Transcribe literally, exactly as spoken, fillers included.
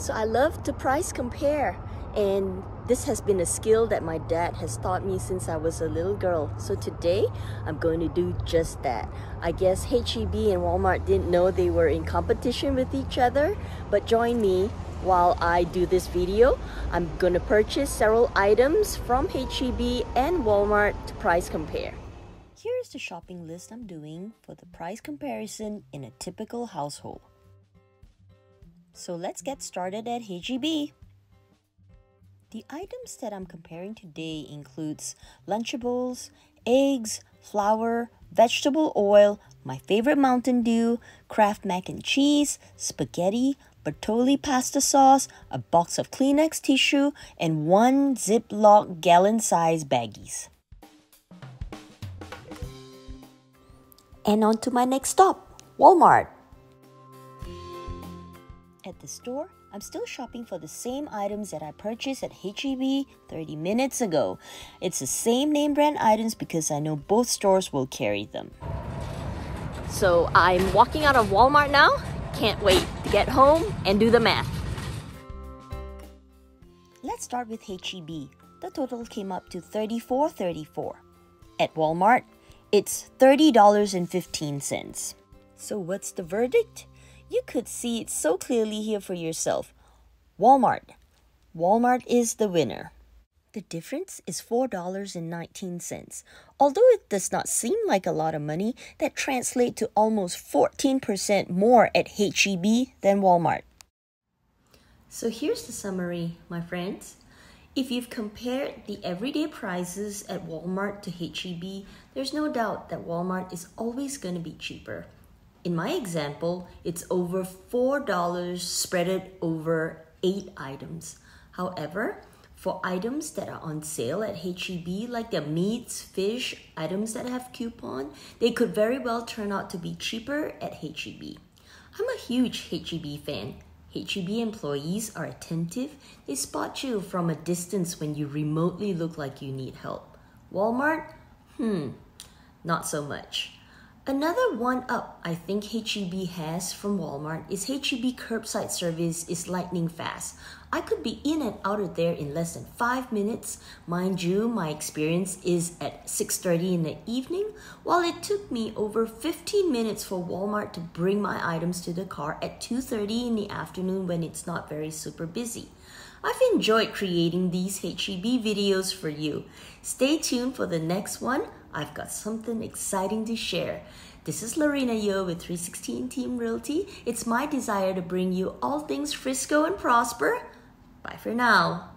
So I love to price compare, and this has been a skill that my dad has taught me since I was a little girl. So today I'm going to do just that. I guess H E B and Walmart didn't know they were in competition with each other, but join me while I do this video. I'm going to purchase several items from H E B and Walmart to price compare. Here's the shopping list I'm doing for the price comparison in a typical household. So let's get started at H E B. The items that I'm comparing today includes Lunchables, eggs, flour, vegetable oil, my favorite Mountain Dew, Kraft Mac and cheese, spaghetti, Bertolli pasta sauce, a box of Kleenex tissue, and one Ziploc Gallon size baggies. And on to my next stop, Walmart. At the store, I'm still shopping for the same items that I purchased at H E B thirty minutes ago. It's the same name brand items because I know both stores will carry them. So I'm walking out of Walmart now. Can't wait to get home and do the math. Let's start with H E B. The total came up to thirty-four thirty-four. At Walmart, it's thirty dollars and fifteen cents. So what's the verdict? You could see it so clearly here for yourself. Walmart. Walmart is the winner. The difference is four dollars and nineteen cents. Although it does not seem like a lot of money, that translates to almost fourteen percent more at H E B than Walmart. So here's the summary, my friends. If you've compared the everyday prices at Walmart to H E B, there's no doubt that Walmart is always going to be cheaper. In my example, it's over four dollars spread over eight items. However, for items that are on sale at H E B, like the meats, fish, items that have coupon, they could very well turn out to be cheaper at H E B. I'm a huge H E B fan. H E B employees are attentive. They spot you from a distance when you remotely look like you need help. Walmart? Hmm, not so much. Another one-up I think H E B has from Walmart is H E B curbside service is lightning fast. I could be in and out of there in less than five minutes. Mind you, my experience is at six thirty in the evening, while it took me over fifteen minutes for Walmart to bring my items to the car at two thirty in the afternoon when it's not very super busy. I've enjoyed creating these H E B videos for you. Stay tuned for the next one. I've got something exciting to share. This is Lorena Yo with three sixteen Team Realty. It's my desire to bring you all things Crisco and prosper. Bye for now.